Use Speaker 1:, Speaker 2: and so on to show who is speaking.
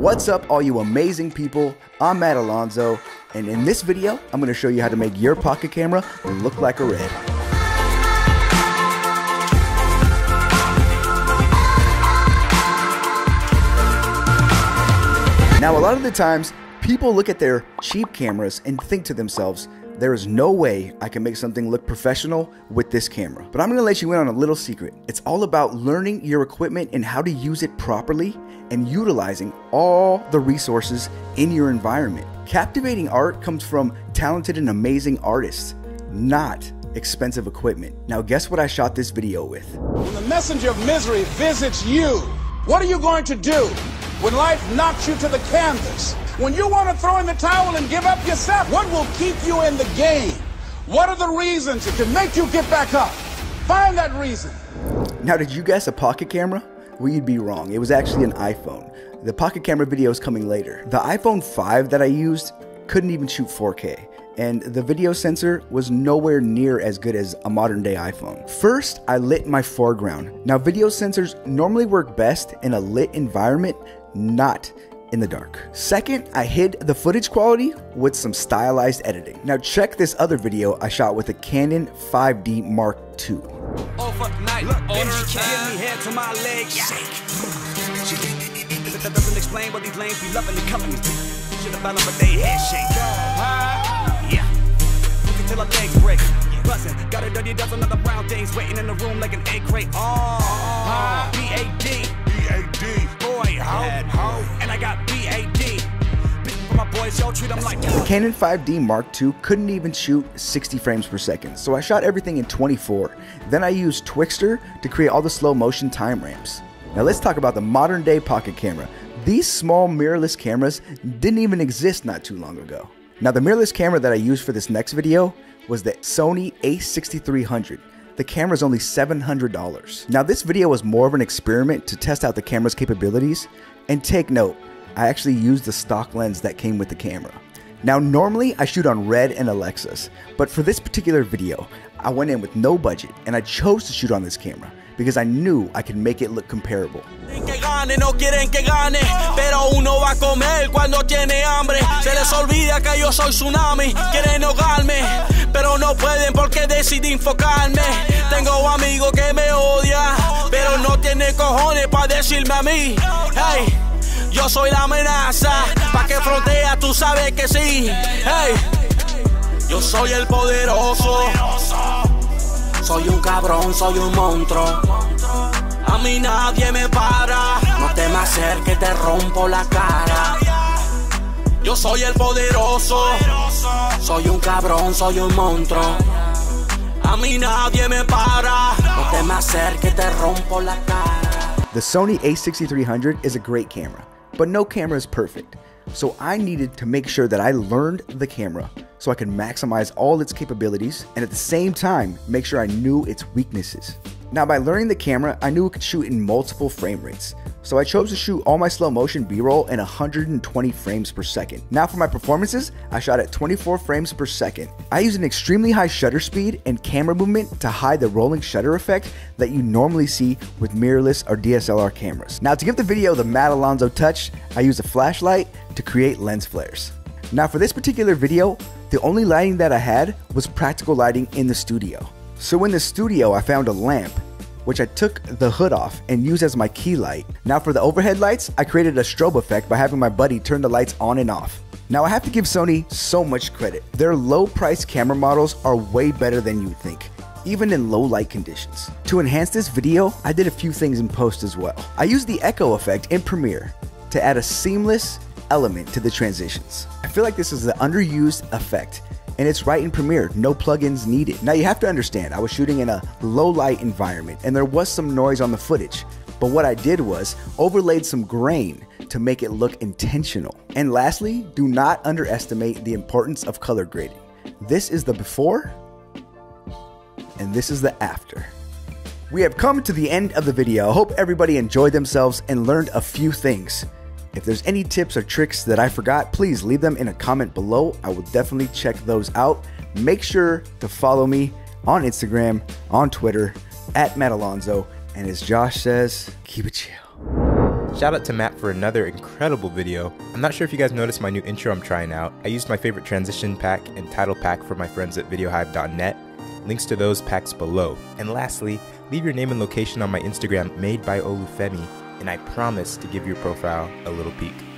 Speaker 1: What's up, all you amazing people? I'm Alonzo, and in this video, I'm going to show you how to make your pocket camera look like a red. Now, a lot of the times, people look at their cheap cameras and think to themselves, there is no way I can make something look professional with this camera. But I'm gonna let you in on a little secret. It's all about learning your equipment and how to use it properly and utilizing all the resources in your environment. Captivating art comes from talented and amazing artists, not expensive equipment. Now, guess what I shot this video with?
Speaker 2: When the messenger of misery visits you, what are you going to do? When life knocks you to the canvas, when you want to throw in the towel and give up yourself, what will keep you in the game? What are the reasons that can make you get back up? Find that reason.
Speaker 1: Now, did you guess a pocket camera? Well, you'd be wrong. It was actually an iPhone. The pocket camera video is coming later. The iPhone 5 that I used couldn't even shoot 4K. And the video sensor was nowhere near as good as a modern day iPhone. First, I lit my foreground. Now, video sensors normally work best in a lit environment, not in the dark. Second, I hid the footage quality with some stylized editing. Now check this other video I shot with a Canon 5D Mark II.
Speaker 3: Overnight, bitch, give me head to my legs shake. That doesn't explain what these lanes be loving and company. Shit about them, but they head shake. Yeah, looking till our legs break. Buzzing, got a dirty dozen of the brown things waiting in the room like an egg crate. B-A-D. Boy, ho. And I got B-A-D. For my boys, yo, treat them like
Speaker 1: the Canon 5D Mark II couldn't even shoot 60 frames per second, so I shot everything in 24. Then I used Twixtor to create all the slow motion time ramps. Now let's talk about the modern day pocket camera. These small mirrorless cameras didn't even exist not too long ago. Now the mirrorless camera that I used for this next video was the Sony a6300. The camera is only $700. Now this video was more of an experiment to test out the camera's capabilities, and take note, I actually used the stock lens that came with the camera. Now normally I shoot on Red and Alexas, but for this particular video, I went in with no budget and I chose to shoot on this camera because I knew I could make it look comparable.
Speaker 3: No quieren que gane, pero uno va a comer cuando tiene hambre. Se les olvida que yo soy tsunami. Quieren ahogarme, pero no pueden porque decidí enfocarme. Tengo amigos que me odian, pero no tiene cojones para decirme a mí. Hey, yo soy la amenaza, pa' que frontea tú sabes que sí. Hey, yo soy el poderoso. Soy un cabrón, soy un monstruo. A mí nadie me para. No te me acerques, te rompo la cara. Yo soy el poderoso. Soy un cabrón, soy un monstruo. A mí nadie me para. No te me acerques, te rompo la cara.
Speaker 1: The Sony a6300 is a great camera, but no camera is perfect. So I needed to make sure that I learned the camera so I could maximize all its capabilities and at the same time make sure I knew its weaknesses. Now, by learning the camera, I knew it could shoot in multiple frame rates. So I chose to shoot all my slow motion B-roll in 120 frames per second. Now for my performances, I shot at 24 frames per second. I used an extremely high shutter speed and camera movement to hide the rolling shutter effect that you normally see with mirrorless or DSLR cameras. Now to give the video the Matt Alonzo touch, I used a flashlight to create lens flares. Now for this particular video, the only lighting that I had was practical lighting in the studio. So in the studio, I found a lamp, which I took the hood off and used as my key light. Now for the overhead lights, I created a strobe effect by having my buddy turn the lights on and off. Now I have to give Sony so much credit. Their low price camera models are way better than you'd think, even in low light conditions. To enhance this video, I did a few things in post as well. I used the echo effect in Premiere to add a seamless element to the transitions. I feel like this is an underused effect, and it's right in Premiere, no plugins needed. Now you have to understand, I was shooting in a low light environment and there was some noise on the footage, but what I did was overlaid some grain to make it look intentional. And lastly, do not underestimate the importance of color grading. This is the before and this is the after. We have come to the end of the video. I hope everybody enjoyed themselves and learned a few things. If there's any tips or tricks that I forgot, please leave them in a comment below. I will definitely check those out. Make sure to follow me on Instagram, on Twitter, @Matt Alonzo, and as Josh says, keep it chill.
Speaker 4: Shout out to Matt for another incredible video. I'm not sure if you guys noticed my new intro I'm trying out. I used my favorite transition pack and title pack for my friends at videohive.net. Links to those packs below. And lastly, leave your name and location on my Instagram, made by Olufemii, and I promise to give your profile a little peek.